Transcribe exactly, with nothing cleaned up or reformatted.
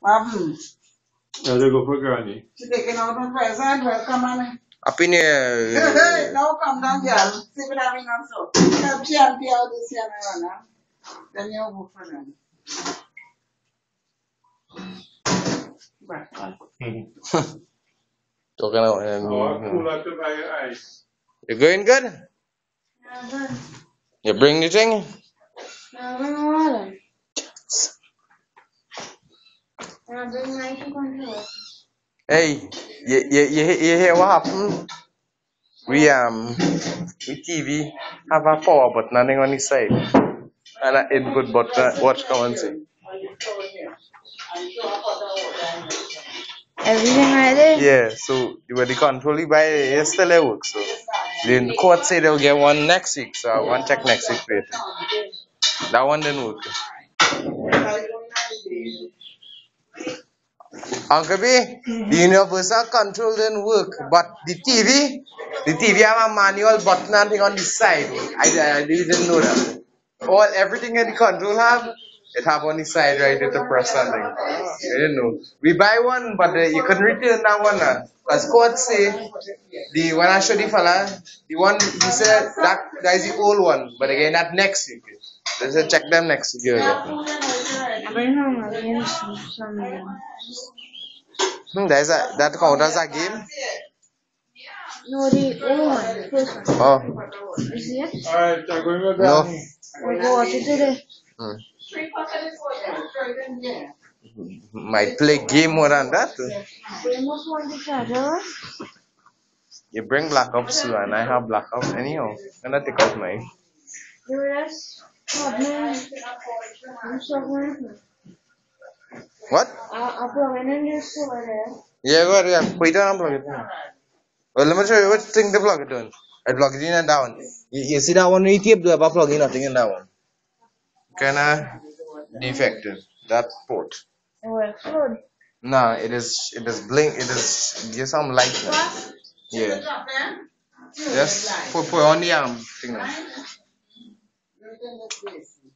Um, Yeah, they go for granny. she taking out her present. Welcome, man. Happy New Year. Hey, hey, now come down, girl. See what having on so. Help she and out this year, now. Then you go for them. Back on. Talking about um, Oh, cool out to buy ice. you going good? Yeah, good. You bring the thing? Yeah, bring water. Yeah, bring my controller. Hey, you, you, you, you hear what happened? We um we T V have a power button nothing on the side. And an input button. Watch come and see. Everything ready? Yeah, so with the control you buy it still it works. So the court say they'll get one next week, so I want check next week for it. That one didn't work. Uncle B, the universal control didn't work, but the T V, the T V have a manual button and thing on the side. I, I didn't know that. All everything in the control have, it have on the side right at the press something. I didn't know. We buy one, but uh, you couldn't return that one. Uh, Cause court say the when I showed the fella, the one he said that that is the old one, but again that next week. They said check them next week. Yeah. I bring home again some some of them. Hmm, there's a that count as a game. No, the old one, the first one. Oh. You see it? Alright, I'm going to go No. down. We'll go watch it today. Hmm. Might play game more than that. Bring us one to charger. You bring Black Ops too, and I have Black Ops anyhow. And I take out mine. The rest, what man? I'm suffering. What? I'll plug in and just over there. Yeah, go ahead, yeah. Put it on and plug it in. Well, let me show you which thing to plug it in. I plug it in and down. You, you see that one with tape? Do I plug in nothing in that one? Kinda defective. That port. It works good. No, it is. It is blink. It is. Give some light. Yeah. Just put put on the arm thing. Now.